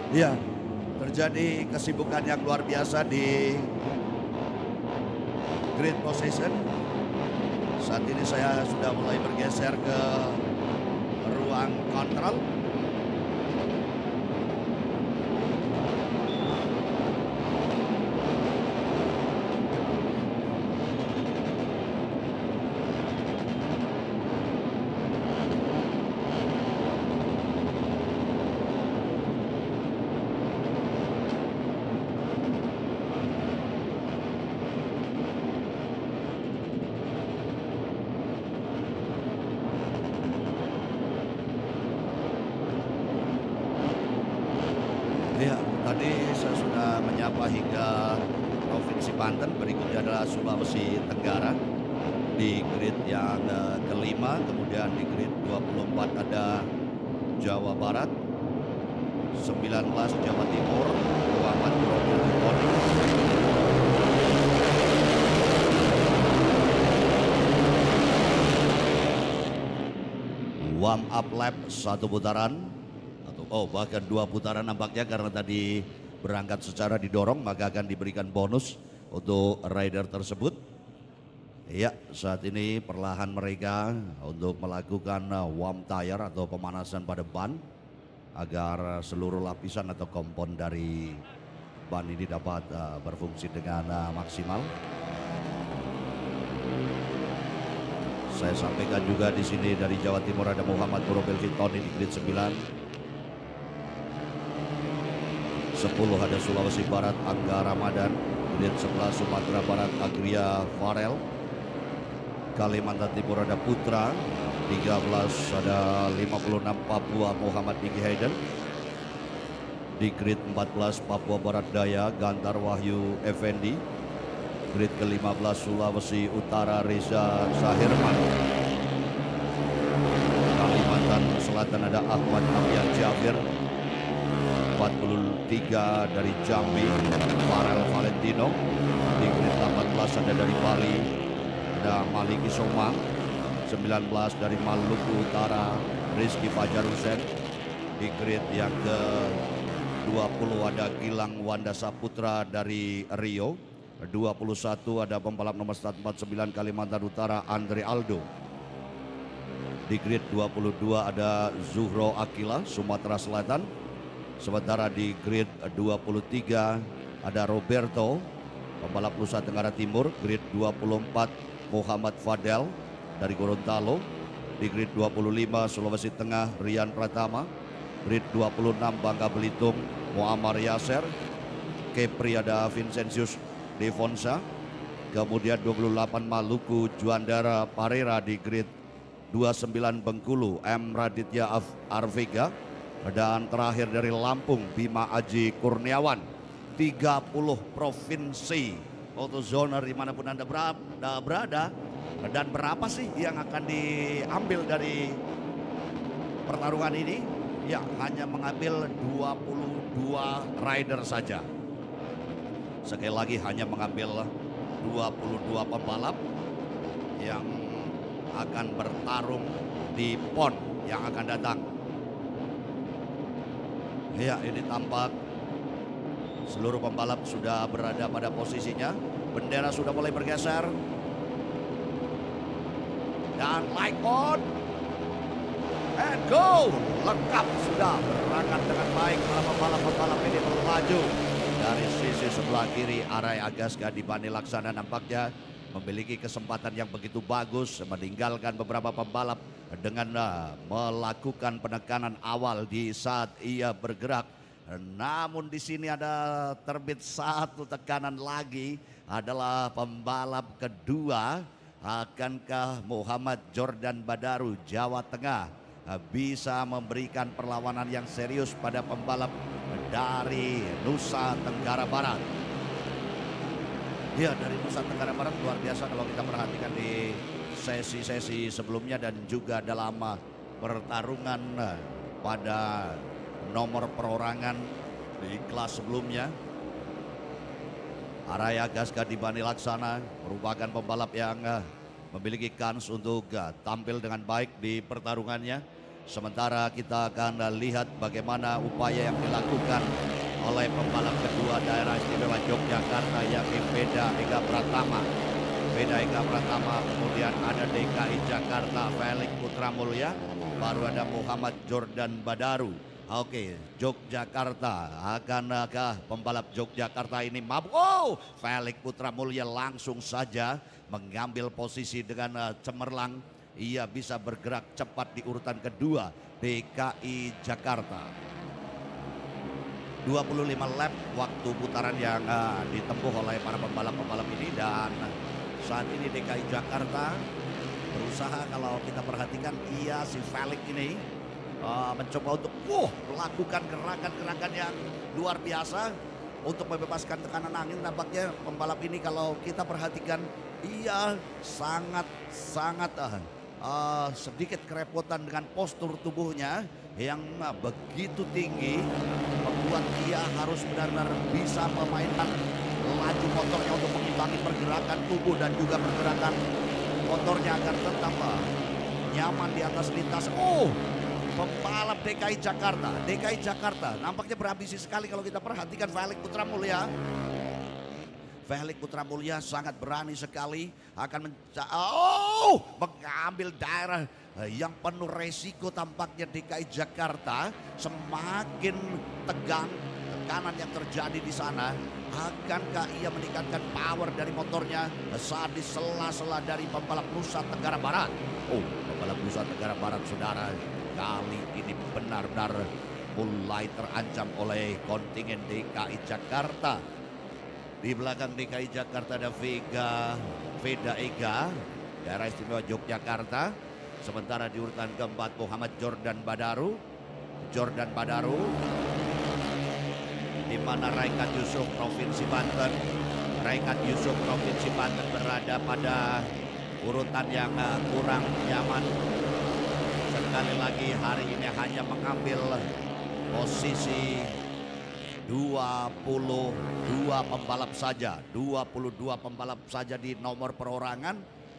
Ya, terjadi kesibukan yang luar biasa di grid position. Saat ini saya sudah mulai bergeser ke ruang kontrol. Ya, tadi saya sudah menyapa hingga Provinsi Banten, berikutnya adalah Sulawesi Tenggara di grid yang kelima, kemudian di grid 24 ada Jawa Barat, 19 Jawa Timur, Muhammad Robil Hikoni. Warm up lap satu putaran. Bahkan 2 putaran nampaknya karena tadi berangkat secara didorong, maka akan diberikan bonus untuk rider tersebut. Ya, saat ini perlahan mereka untuk melakukan warm tire atau pemanasan pada ban agar seluruh lapisan atau kompon dari ban ini dapat berfungsi dengan maksimal. Saya sampaikan juga di sini dari Jawa Timur ada Muhammad Robil Hikoni di grid 9. 10 ada Sulawesi Barat Angga Ramadan, grid 11 Sumatera Barat Agria Farel, Kalimantan Timur ada Putra, 13 ada 56 Papua Muhammad Niki Hayden, di grid 14 Papua Barat Daya Gantar Wahyu Effendi, grid ke-15 Sulawesi Utara Reza Zahirman, Kalimantan Selatan ada Ahmad Abian Jafir, 43 dari Jambi, Farel Valentino. Di grid 18 ada dari Bali, ada Maliki Somang. 19 dari Maluku Utara, Rizky Fajar Hussein. Di grid yang ke-20 ada Gilang Wanda Saputra dari Rio. 21 ada pembalap nomor start 49 Kalimantan Utara, Andre Aldo. Di grid 22 ada Zuhro Akila, Sumatera Selatan. Sementara di grid 23 ada Roberto, pembalap Nusa Tenggara Timur. Grid 24 Muhammad Fadel dari Gorontalo. Di grid 25 Sulawesi Tengah Rian Pratama. Grid 26 Bangka Belitung Muammar Yasser. Kepri ada Vincentius Devonsa. Kemudian 28 Maluku Juandara Parera. Di grid 29 Bengkulu M. Raditya Arvega. Dan terakhir dari Lampung Bima Aji Kurniawan. 30 provinsi AutoZoner dimanapun Anda berada. Dan berapa sih yang akan diambil dari pertarungan ini? Ya, hanya mengambil 22 rider saja. Sekali lagi hanya mengambil 22 pembalap yang akan bertarung di PON yang akan datang. Ya, ini tampak seluruh pembalap sudah berada pada posisinya. Bendera sudah mulai bergeser. Dan light on. And go. Lengkap sudah berangkat dengan baik para pembalap-pembalap ini melaju. Dari sisi sebelah kiri Arai Agaska di Bani Laksana nampaknya memiliki kesempatan yang begitu bagus meninggalkan beberapa pembalap dengan melakukan penekanan awal di saat ia bergerak. Namun di sini ada terbit satu tekanan lagi, adalah pembalap kedua. Akankah Muhammad Jordan Badaru Jawa Tengah bisa memberikan perlawanan yang serius pada pembalap dari Nusa Tenggara Barat? Ya, dari Nusa Tenggara Barat luar biasa kalau kita perhatikan di sesi-sesi sebelumnya dan juga dalam pertarungan pada nomor perorangan di kelas sebelumnya. Araya Gaska di Bani Laksana merupakan pembalap yang memiliki kans untuk tampil dengan baik di pertarungannya. Sementara kita akan lihat bagaimana upaya yang dilakukan oleh pembalap kedua daerah istimewa Yogyakarta, yakni Veda Ega Pratama. Veda Ega Pratama, kemudian ada DKI Jakarta Felix Putra Mulya, baru ada Muhammad Jordan Badaru. Oke, Yogyakarta, akankah pembalap Yogyakarta ini mampu? Oh, Felix Putra Mulya langsung saja mengambil posisi dengan cemerlang. Ia bisa bergerak cepat di urutan kedua DKI Jakarta. 25 lap waktu putaran yang ditempuh oleh para pembalap-pembalap ini, dan saat ini DKI Jakarta berusaha, kalau kita perhatikan, si Felix ini mencoba untuk melakukan gerakan-gerakan yang luar biasa untuk membebaskan tekanan angin. Tampaknya pembalap ini kalau kita perhatikan ia sangat sedikit kerepotan dengan postur tubuhnya yang begitu tinggi, membuat ia harus benar-benar bisa memainkan laju motornya untuk mengimbangi pergerakan tubuh dan juga pergerakan motornya agar tetap nyaman di atas lintas. Pembalap DKI Jakarta nampaknya berambisi sekali kalau kita perhatikan Felix Putra Mulya. Felix Putra Mulya sangat berani sekali akan mengambil daerah yang penuh resiko. Tampaknya DKI Jakarta semakin tegang, tekanan yang terjadi di sana. Akankah ia meningkatkan power dari motornya saat di sela-sela dari pembalap Nusa Tenggara Barat? Pembalap Nusa Tenggara Barat, saudara, kali ini benar-benar mulai terancam oleh kontingen DKI Jakarta. Di belakang DKI Jakarta ada Veda Ega, daerah istimewa Yogyakarta. Sementara di urutan keempat Muhammad Jordan Badaru. Di mana Raikat Yusuf Provinsi Banten. Raikat Yusuf Provinsi Banten berada pada urutan yang kurang nyaman. Sekali lagi hari ini hanya mengambil posisi 22 pembalap saja. 22 pembalap saja di nomor perorangan.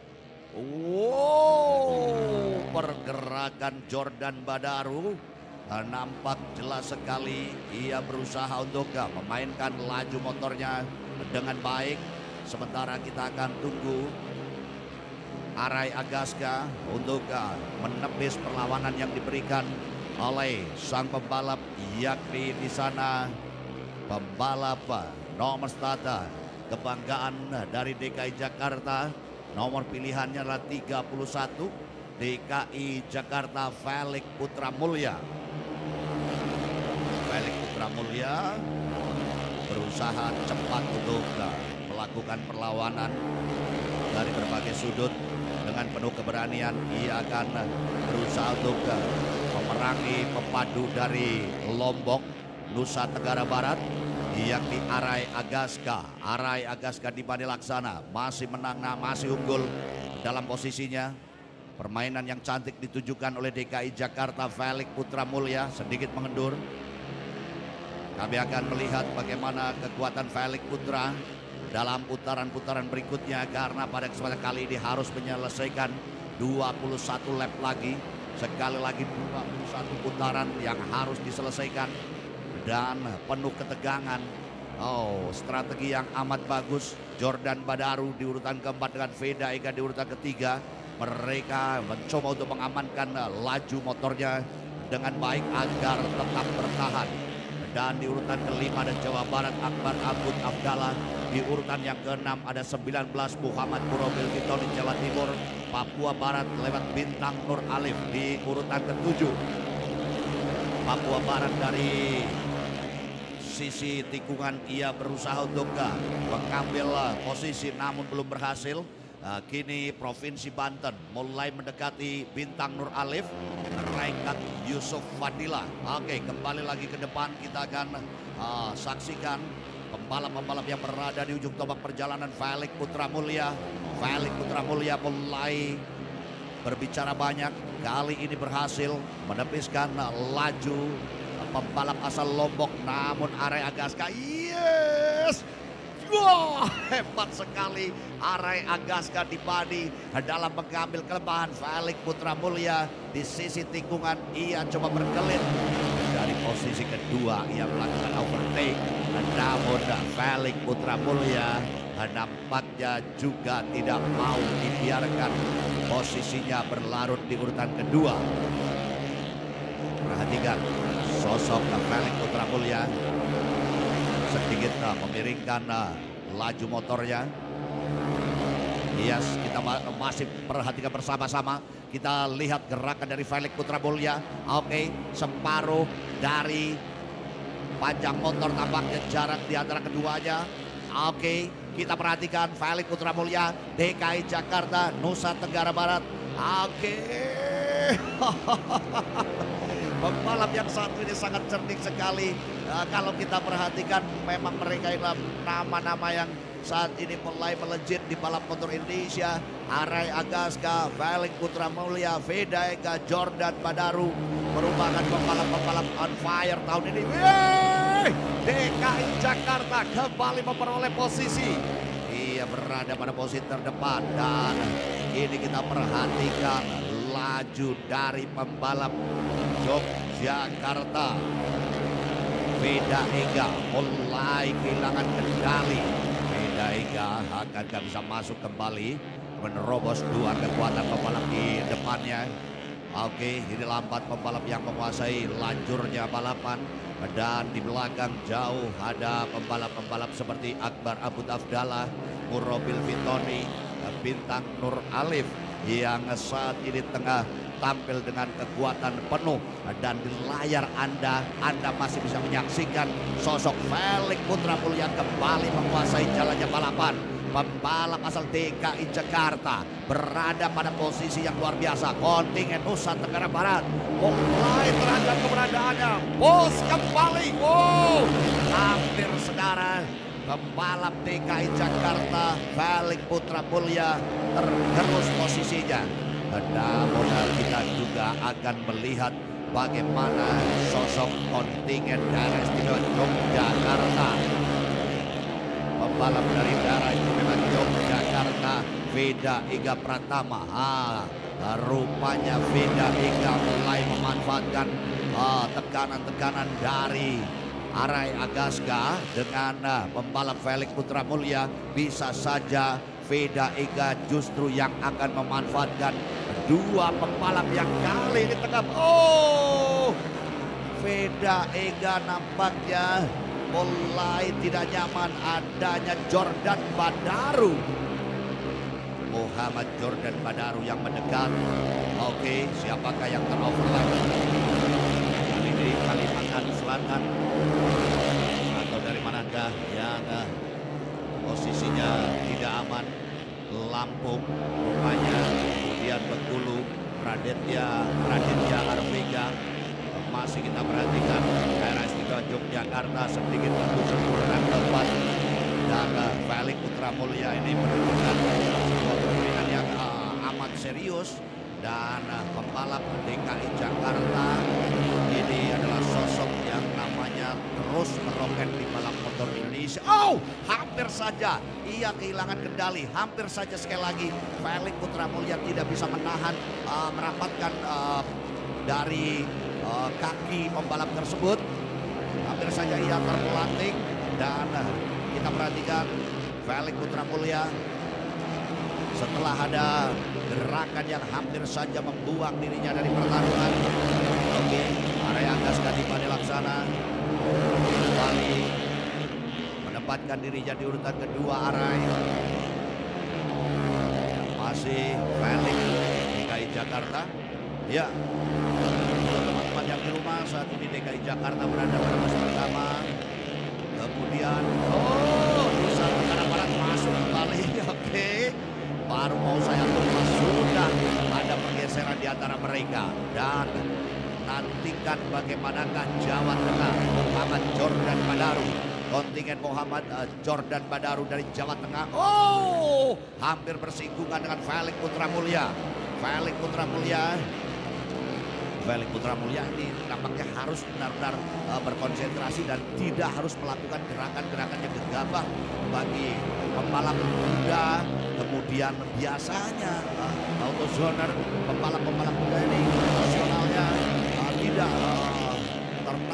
Pergerakan Jordan Badaru nampak jelas sekali. Ia berusaha untuk memainkan laju motornya dengan baik. Sementara kita akan tunggu Arai Agaska untuk menepis perlawanan yang diberikan oleh sang pembalap, yakni di sana pembalap nomor starter kebanggaan dari DKI Jakarta. Nomor pilihannya adalah 31, DKI Jakarta Felix Putra Mulya. Felix Putra Mulya berusaha cepat untuk melakukan perlawanan dari berbagai sudut. Dengan penuh keberanian ia akan berusaha untuk memerangi pepadu dari Lombok, Nusa Tenggara Barat, yakni Arai Agaska. Arai Agaska di Bani Laksana masih menang, masih unggul dalam posisinya. Permainan yang cantik ditujukan oleh DKI Jakarta Felix Putra Mulya, sedikit mengendur. Kami akan melihat bagaimana kekuatan Felix Putra dalam putaran-putaran berikutnya, karena pada kesempatan kali ini harus menyelesaikan 21 lap lagi. Sekali lagi 21 putaran yang harus diselesaikan dan penuh ketegangan. Strategi yang amat bagus. Jordan Badaru di urutan keempat dengan Veda Ega di urutan ketiga. Mereka mencoba untuk mengamankan laju motornya dengan baik agar tetap bertahan. Dan di urutan kelima ada Jawa Barat Akbar Abud Abdallah. Di urutan yang keenam ada 19 Muhammad Murobil Kitoni Jawa Timur. Papua Barat lewat Bintang Nur Alif di urutan ketujuh. Papua Barat dari sisi tikungan ia berusaha untuk mengambil posisi namun belum berhasil. Kini Provinsi Banten mulai mendekati Bintang Nur Alif, Raikat Yusuf Fadila. Kembali lagi ke depan kita akan saksikan pembalap-pembalap yang berada di ujung tombak perjalanan. Felix Putra Mulya. Felix Putra Mulya mulai berbicara banyak. Kali ini berhasil menepiskan laju pembalap asal Lombok, namun Arai Agaska. Yes! Wah, hebat sekali Arai Agaska di Bani dalam mengambil kelemahan Felix Putra Mulya. di sisi tikungan. Ia coba berkelit dari posisi kedua, ia melakukan overtake, namun Felix Putra Mulia nampaknya juga tidak mau dibiarkan posisinya berlarut di urutan kedua. Perhatikan sosok Felix Putra Mulia sedikit memiringkan laju motornya. Yes, kita masih perhatikan bersama-sama. Kita lihat gerakan dari Felix Putra Mulia. Oke, separuh dari panjang motor tampaknya jarak di antara keduanya. Oke, kita perhatikan Felix Putra Mulia, DKI Jakarta, Nusa Tenggara Barat. Oke. Pembalap yang satu ini sangat cerdik sekali. Kalau kita perhatikan memang mereka adalah nama-nama yang saat ini mulai melejit di balap motor Indonesia. Arai Agaska, Felix Putra Mulia, Veda Ega, Jordan Badaru merupakan pembalap-pembalap on fire tahun ini. Yeay! DKI Jakarta kembali memperoleh posisi. Ia berada pada posisi terdepan dan ini kita perhatikan laju dari pembalap Yogyakarta. Veda Ega mulai kehilangan kendali. Veda Ega akan bisa masuk kembali menerobos dua kekuatan pembalap di depannya. Oke, ini lambat pembalap yang menguasai lajurnya balapan. Dan di belakang jauh ada pembalap-pembalap seperti Akbar Abu Afdallah, Murobil Fitoni, Bintang Nur Alif yang saat ini tengah tampil dengan kekuatan penuh. Dan di layar Anda masih bisa menyaksikan sosok Felix Putra Mulia kembali menguasai jalannya balapan. Pembalap asal DKI Jakarta berada pada posisi yang luar biasa. Kontingen Nusa Tenggara Barat mulai terancam keberadaannya. Bos kembali. Wow, hampir saudara. Pembalap DKI Jakarta Felix Putra Mulia tergerus posisinya. Namun kita juga akan melihat bagaimana sosok kontingen daerah istimewa Yogyakarta. Pembalap dari daerah istimewa Yogyakarta, Veda Ega Pratama. Rupanya Veda Ega mulai memanfaatkan tekanan-tekanan dari Arai Agaska dengan pembalap Felix Putra Mulia. Bisa saja Veda Ega justru yang akan memanfaatkan dua pembalap yang kali ini tengah. Oh, Veda Ega nampaknya mulai tidak nyaman adanya Jordan Badaru. Muhammad Jordan Badaru yang mendekat. Oke, siapakah yang teroverlap? Kali ini Kalimantan Selatan atau dari manakah yang posisinya tidak aman? Lampung rupanya, kemudian Bengkulu, Raditya Arvega. Masih kita perhatikan daerah istimewa Yogyakarta sedikit tertutup urutan keempat. Dan Felix Putra Mulia ini menunjukkan sebuah permainan yang amat serius. Dan pembalap DKI Jakarta ini adalah sosok yang namanya terus meroket di balap motor Indonesia. Oh, hampir saja ia kehilangan kendali. Hampir saja sekali lagi Felix Putra Mulia tidak bisa menahan, merapatkan dari kaki pembalap tersebut. Hampir saja ia terpelanting. Dan kita perhatikan Felix Putra Mulia setelah ada gerakan yang hampir saja membuang dirinya dari pertarungan. Oke, Arai Agaska di Laksana kembali menempatkan dirinya di urutan kedua. Arai masih Felix DKI Jakarta. Ya, teman-teman yang di rumah, saat ini DKI Jakarta berada pada posisi pertama. Kemudian Nusa Tenggara Barat masuk kembali. Oke, baru mau saya tunggu sudah ada pergeseran di antara mereka. Dan nantikan bagaimanakah Jawa Tengah Muhammad Jordan Badaru. Kontingen Muhammad Jordan Badaru dari Jawa Tengah. Oh, hampir bersinggungan dengan Felix Putra Mulia. Felix Putra Mulia ini nampaknya harus benar-benar berkonsentrasi dan tidak harus melakukan gerakan-gerakan yang gegabah bagi pembalap muda. Kemudian biasanya autozoner pembalap-pembalap muda ini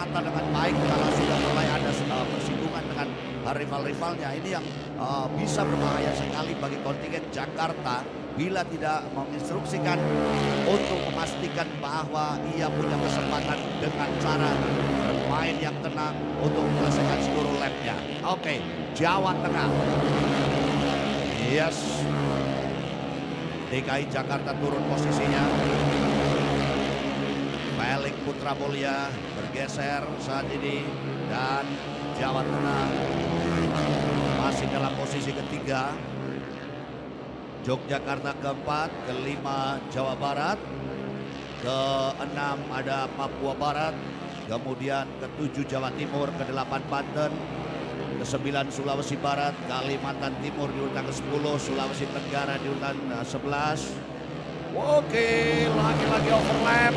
menata dengan baik kalau sudah mulai ada persinggungan dengan rival-rivalnya. Ini yang bisa berbahaya sekali bagi kontingen Jakarta bila tidak menginstruksikan untuk memastikan bahwa ia punya kesempatan dengan cara bermain yang tenang untuk menyelesaikan seluruh lapnya. Oke, Jawa Tengah. Yes. DKI Jakarta turun posisinya. Felix Putra Mulia bergeser saat ini dan Jawa Tengah masih dalam posisi ketiga. Yogyakarta keempat, kelima Jawa Barat, keenam ada Papua Barat, kemudian ketujuh Jawa Timur, kedelapan Banten, kesembilan Sulawesi Barat, Kalimantan Timur di urutan ke-10, Sulawesi Tenggara di urutan 11. Oke, lagi-lagi overlap.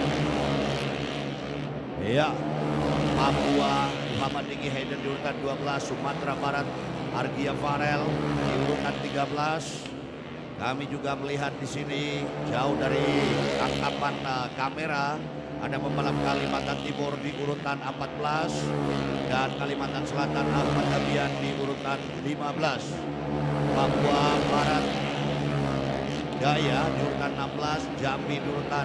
Ya, Papua Muhammad Diki Hayden di urutan 12, Sumatera Barat Argia Farel di urutan 13. Kami juga melihat di sini jauh dari tangkapan kamera ada pembalap Kalimantan Timur di urutan 14 dan Kalimantan Selatan Ahmad Dabian di urutan 15. Papua Barat Gaya di urutan 16, Jambi di urutan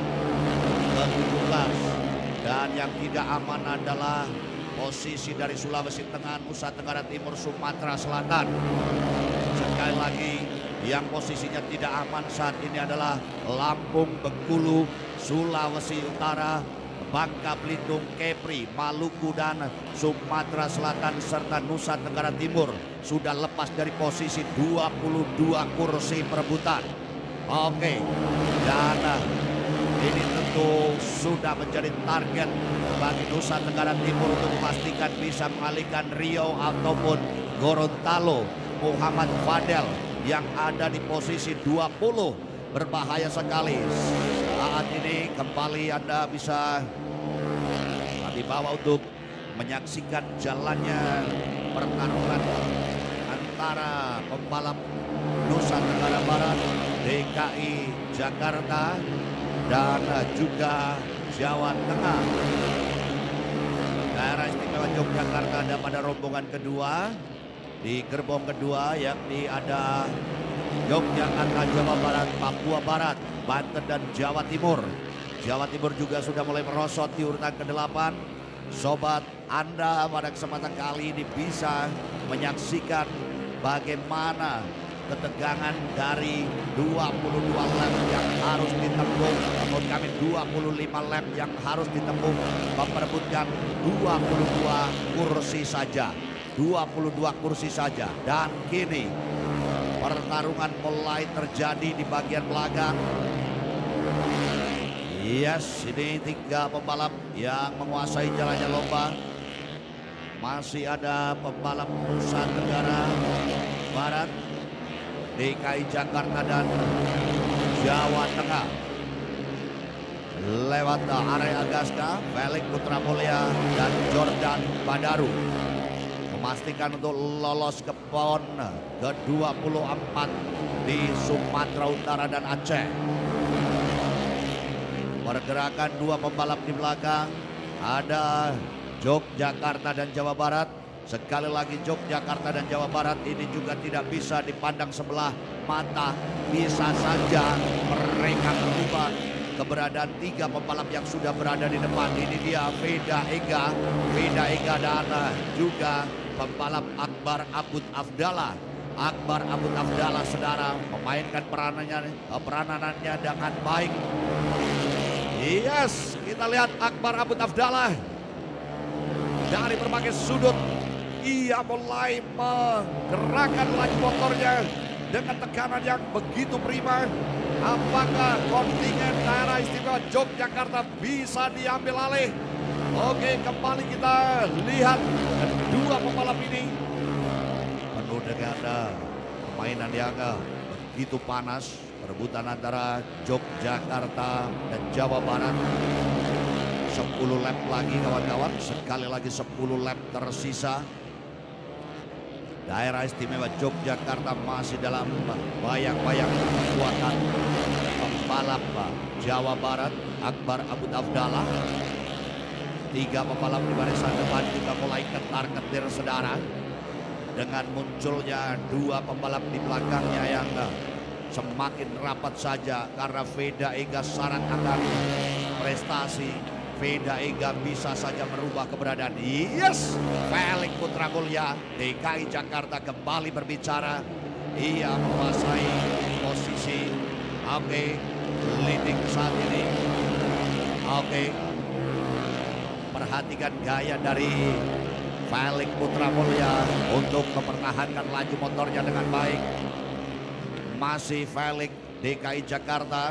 ke-17. Dan yang tidak aman adalah posisi dari Sulawesi Tengah, Nusa Tenggara Timur, Sumatera Selatan. Sekali lagi, yang posisinya tidak aman saat ini adalah Lampung, Bengkulu, Sulawesi Utara, Bangka Belitung, Kepri, Maluku, dan Sumatera Selatan serta Nusa Tenggara Timur sudah lepas dari posisi 22 kursi perebutan. Oke, dan ini tentu sudah menjadi target bagi Nusa Tenggara Timur untuk memastikan bisa mengalihkan Rio ataupun Gorontalo. Muhammad Fadel yang ada di posisi 20 berbahaya sekali. Saat ini kembali Anda bisa dibawa untuk menyaksikan jalannya pertarungan antara pembalap Nusa Tenggara Barat, DKI Jakarta, dan juga Jawa Tengah. Daerah Istimewa Yogyakarta ada pada rombongan kedua. Di gerbong kedua yakni ada Yogyakarta, Jawa Barat, Papua Barat, Banten, dan Jawa Timur. Jawa Timur juga sudah mulai merosot di urutan ke-8. Sobat, Anda pada kesempatan kali ini bisa menyaksikan bagaimana ketegangan dari 22 lap yang harus ditempuh. Namun kami 25 lap yang harus ditempuh memperebutkan 22 kursi saja. 22 kursi saja. Dan kini pertarungan mulai terjadi di bagian belakang. Yes, ini 3 pembalap yang menguasai jalannya lomba. Masih ada pembalap Nusa Tenggara Barat, DKI Jakarta, dan Jawa Tengah. Lewat area Agaska, Felix Putra Mulia dan Jordan Badaru memastikan untuk lolos ke PON ke-24 di Sumatera Utara dan Aceh. Pergerakan 2 pembalap di belakang, ada Yogyakarta dan Jawa Barat. Sekali lagi Yogyakarta dan Jawa Barat ini juga tidak bisa dipandang sebelah mata. Bisa saja mereka berubah. Keberadaan 3 pembalap yang sudah berada di depan. Ini dia Veda Ega dan juga pembalap Akbar Abud Afdallah. Akbar Abud Afdallah, saudara, memainkan peranannya dengan baik. Yes, kita lihat Akbar Abud Afdallah dari berbagai sudut. Ia mulai menggerakkan laju motornya dengan tekanan yang begitu prima. Apakah kontingen daerah istimewa Yogyakarta bisa diambil alih? Oke, kembali kita lihat kedua pembalap ini penuh dengan permainan yang begitu panas. Perebutan antara Yogyakarta dan Jawa Barat. 10 lap lagi kawan-kawan, sekali lagi 10 lap tersisa. Daerah istimewa Yogyakarta masih dalam bayang-bayang kekuatan pembalap Jawa Barat, Akbar Abud Afdallah. Tiga pembalap di barisan depan juga mulai ketar-ketir saudara. Dengan munculnya dua pembalap di belakangnya yang semakin rapat saja karena Veda Ega syarat akan prestasi. Veda Ega bisa saja merubah keberadaan. Yes, Felix Putra Mulya, DKI Jakarta kembali berbicara. Ia menguasai posisi. Oke, leading saat ini. Oke, perhatikan gaya dari Felix Putra Mulya untuk mempertahankan laju motornya dengan baik. Masih Felix DKI Jakarta.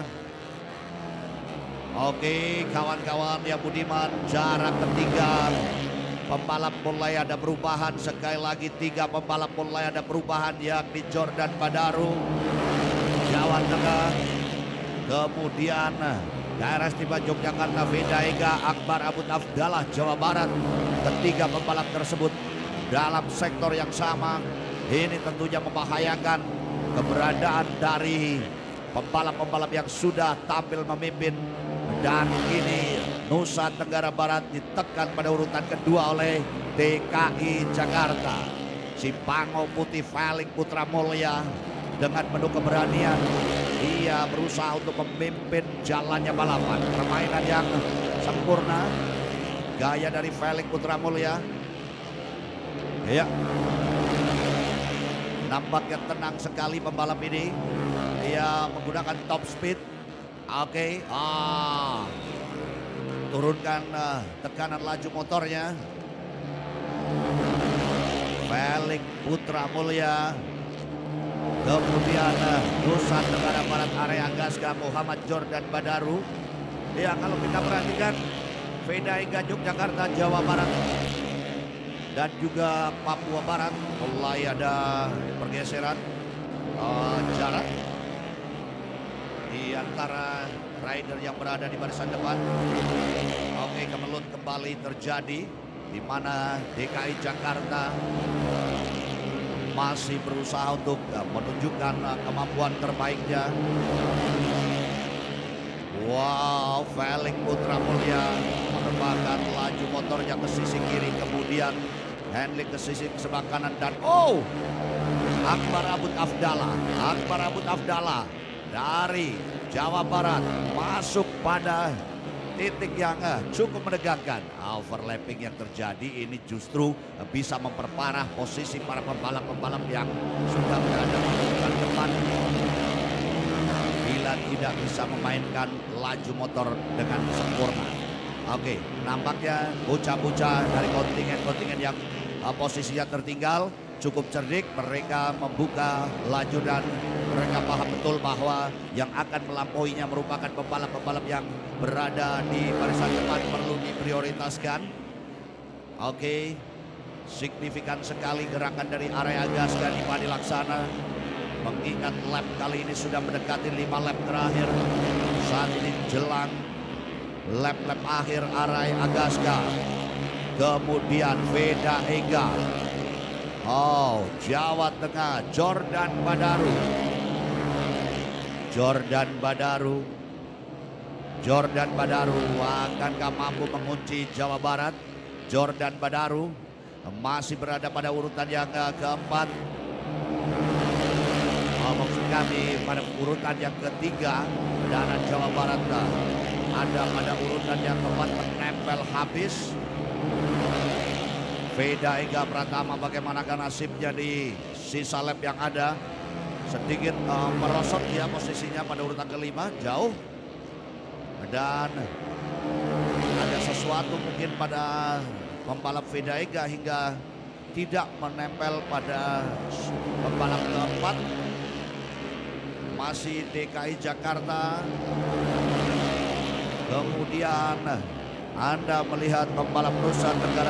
Oke, kawan-kawan ya Budiman, jarak ketiga pembalap mulai ada perubahan. Sekali lagi tiga pembalap mulai ada perubahan, yakni Jordan Badaru Jawa Tengah, kemudian daerah istimewa Yogyakarta Veda Ega, Akbar Abu Afdalah Jawa Barat. Ketiga pembalap tersebut dalam sektor yang sama. Ini tentunya membahayakan keberadaan dari pembalap-pembalap yang sudah tampil memimpin. Dan ini Nusa Tenggara Barat ditekan pada urutan kedua oleh DKI Jakarta. Si Pango Putih Felix Putra Mulya dengan penuh keberanian ia berusaha untuk memimpin jalannya balapan. Permainan yang sempurna, gaya dari Felix Putra Mulya. Ya, nampaknya tenang sekali pembalap ini. Ia menggunakan top speed. Oke, turunkan tekanan laju motornya. Felix Putra Mulya. Kemudian Nusa Tenggara Barat area Gaska Muhammad Jordan Badaru. Ya, kalau kita perhatikan Veda Ega Yogyakarta Jawa Barat dan juga Papua Barat mulai ada pergeseran jarak di antara rider yang berada di barisan depan. Oke, kemelut kembali terjadi di mana DKI Jakarta masih berusaha untuk menunjukkan kemampuan terbaiknya. Wow, Felix Putra Mulya menerbangkan laju motornya ke sisi kiri, kemudian handling ke sisi sebelah kanan, dan Akbar Abu Afdalah dari Jawa Barat masuk pada titik yang cukup menegangkan. Overlapping yang terjadi ini justru bisa memperparah posisi para pembalap-pembalap yang sudah berada di urutan depan bila tidak bisa memainkan laju motor dengan sempurna. Oke, nampaknya bocah-bocah dari kontingen yang posisinya tertinggal cukup cerdik. Mereka membuka laju dan mereka paham betul bahwa yang akan melampauinya merupakan pembalap-pembalap yang berada di barisan depan, perlu diprioritaskan. Oke, signifikan sekali gerakan dari area Gaska di Padi Laksana. Mengingat lap kali ini sudah mendekati 5 lap terakhir. Saat ini jelang lap-lap akhir area Agaska. Kemudian Veda Ega. Jawa Tengah Jordan Badaru akankah mampu mengunci Jawa Barat? Jordan Badaru masih berada pada urutan yang keempat. Maksud kami pada urutan yang ketiga, dan Jawa Barat ada pada urutan yang keempat, menempel habis. Veda Ega Pratama bagaimanakah nasibnya di sisa lap yang ada? Sedikit merosot dia posisinya pada urutan kelima, jauh. Dan ada sesuatu mungkin pada pembalap Veda Ega hingga tidak menempel pada pembalap keempat. Masih DKI Jakarta. Kemudian Anda melihat pembalap Nusa Tenggara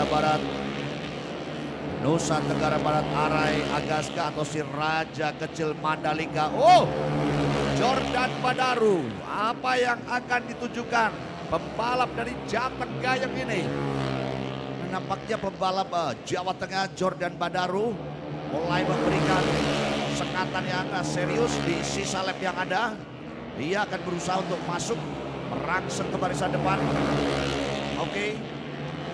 Barat Arai Agaska atau si Raja Kecil Mandalika. Jordan Badaru, apa yang akan ditujukan pembalap dari Jateng Gayeng ini? Nampaknya pembalap Jawa Tengah Jordan Badaru mulai memberikan sekatan yang serius di sisa lap yang ada. Dia akan berusaha untuk masuk merangsek ke barisan depan. Oke,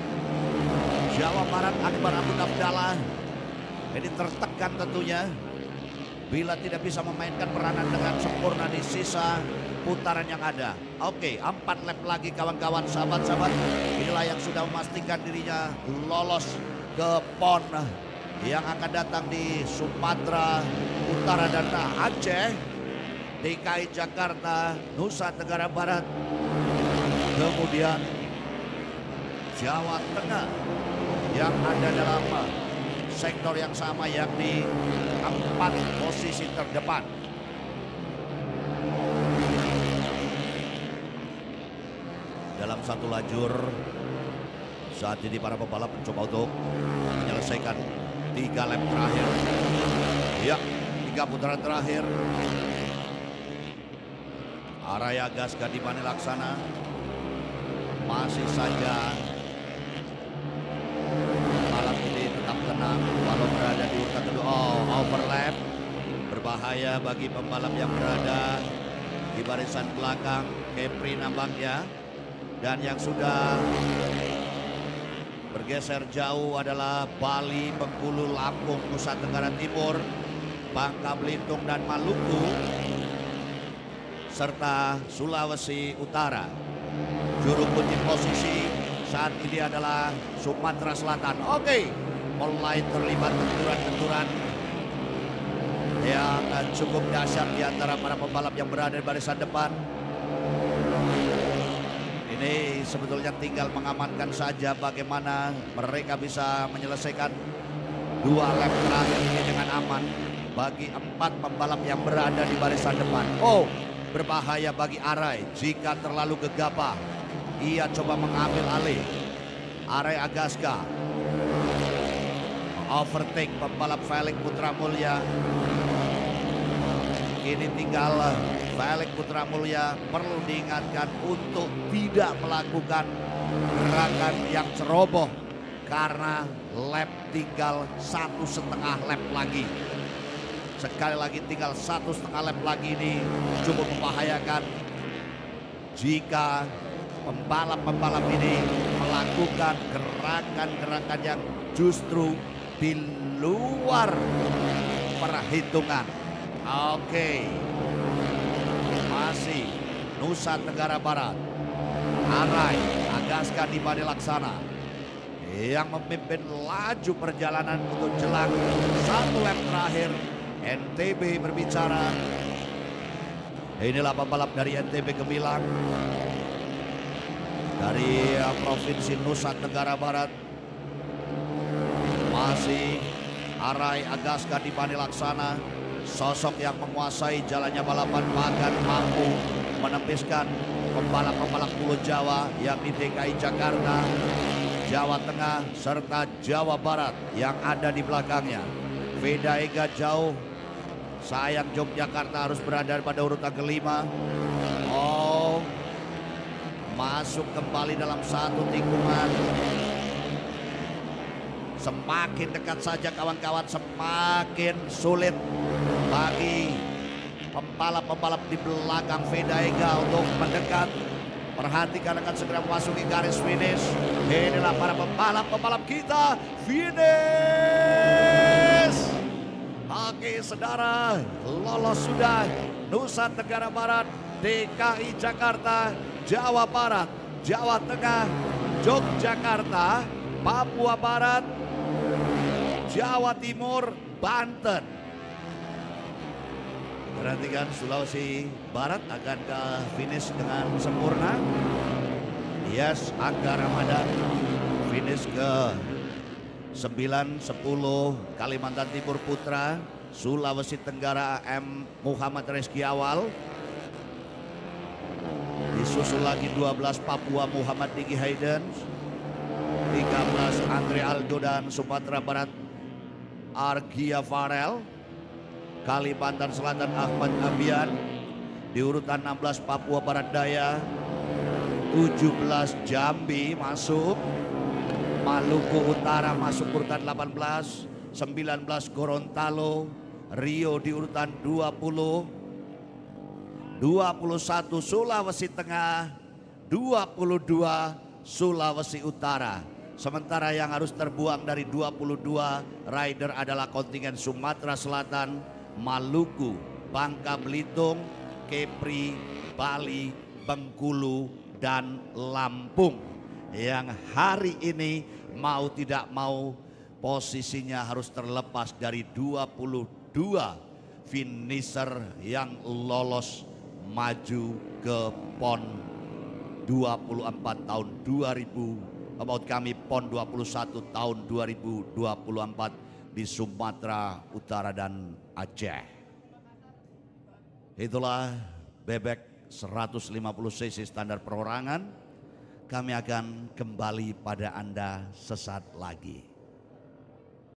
Jawa Barat Akbar Abu Abdallah ini tertekan tentunya bila tidak bisa memainkan peranan dengan sempurna di sisa putaran yang ada. Oke, 4 lap lagi kawan-kawan, sahabat-sahabat. Inilah yang sudah memastikan dirinya lolos ke PON yang akan datang di Sumatera Utara dan Aceh, DKI Jakarta, Nusa Tenggara Barat, kemudian Jawa Tengah yang ada dalam sektor yang sama, yakni 4 posisi terdepan. Dalam satu lajur saat ini para pembalap mencoba untuk menyelesaikan 3 lap terakhir. Ya, 3 putaran terakhir. Araya Gas Gadimani Laksana masih saja malam ini tetap tenang walau berada di urutan kedua. Oh, overlap berbahaya bagi pembalap yang berada di barisan belakang. Kepri nampaknya, dan yang sudah bergeser jauh adalah Bali, Bengkulu, Lampung, Nusa Tenggara Timur, Bangka Belitung dan Maluku, serta Sulawesi Utara. Juru kunci posisi saat ini adalah Sumatera Selatan. Oke, mulai terlibat benturan-benturan yang cukup dahsyat di antara para pembalap yang berada di barisan depan. Ini sebetulnya tinggal mengamankan saja bagaimana mereka bisa menyelesaikan 2 lap terakhir ini dengan aman bagi 4 pembalap yang berada di barisan depan. Oh, berbahaya bagi Arai jika terlalu gegabah. Ia coba mengambil alih. Arai Agaska overtake pembalap Felix Putra Mulya. Ini tinggal Felix Putra Mulya perlu diingatkan untuk tidak melakukan gerakan yang ceroboh karena lap tinggal 1,5 lap lagi. Sekali lagi tinggal 1,5 lap lagi, ini cukup membahayakan jika pembalap-pembalap ini melakukan gerakan-gerakan yang justru di luar perhitungan. Oke, masih Nusa Tenggara Barat. Arai Agaska Dimani Laksana yang memimpin laju perjalanan untuk jelang 1 lap terakhir. NTB berbicara. Inilah pembalap dari NTB Gemilang, dari Provinsi Nusa Tenggara Barat. Masih Arai Agaska Dimani Laksana, sosok yang menguasai jalannya balapan, bahkan mampu menepiskan pembalap-pembalap Pulau Jawa yakni DKI Jakarta, Jawa Tengah, serta Jawa Barat yang ada di belakangnya. Veda Ega jauh. Sayang Yogyakarta harus berada pada urutan kelima. Oh, masuk kembali dalam satu tikungan. Semakin dekat saja kawan-kawan, semakin sulit bagi pembalap-pembalap di belakang Veda Ega untuk mendekat. Perhatikan, akan segera memasuki garis finish. Inilah para pembalap-pembalap kita, finish. Oke saudara, lolos sudah Nusa Tenggara Barat, DKI Jakarta, Jawa Barat, Jawa Tengah, Yogyakarta, Papua Barat, Jawa Timur, Banten. Perhatikan, Sulawesi Barat akan ke finish dengan sempurna. Yes, Angga Ramadan finish ke 9, 10. Kalimantan Timur Putra, Sulawesi Tenggara M. Muhammad Reski Awal. Disusul lagi 12 Papua Muhammad Diki Hayden, 13 Andre Aldo dan Sumatera Barat Argia Farel. Kalimantan Selatan Ahmad Abian. Di urutan 16 Papua Barat Daya, 17 Jambi masuk. Maluku Utara masuk urutan 18, 19 Gorontalo, Rio di urutan 20, 21 Sulawesi Tengah, 22 Sulawesi Utara. Sementara yang harus terbuang dari 22 rider adalah kontingen Sumatera Selatan, Maluku, Bangka Belitung, Kepri, Bali, Bengkulu, dan Lampung. Yang hari ini mau tidak mau posisinya harus terlepas dari 22 finisher yang lolos maju ke PON 24 tahun 2000, about kami PON 21 tahun 2024 di Sumatera Utara dan Aceh. Itulah bebek 150 cc standar perorangan. Kami akan kembali pada Anda sesaat lagi.